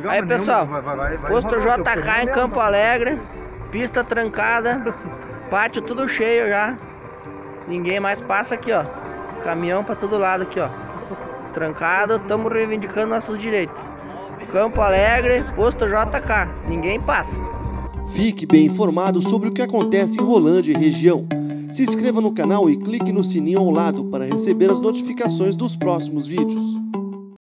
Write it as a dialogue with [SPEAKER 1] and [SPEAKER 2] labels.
[SPEAKER 1] Aí, pessoal, posto JK em Campo Alegre, pista trancada, pátio tudo cheio já. Ninguém mais passa aqui, ó. Caminhão pra todo lado aqui, ó. Trancado, estamos reivindicando nossos direitos. Campo Alegre, posto JK, ninguém passa.
[SPEAKER 2] Fique bem informado sobre o que acontece em Rolândia e região. Se inscreva no canal e clique no sininho ao lado para receber as notificações dos próximos vídeos.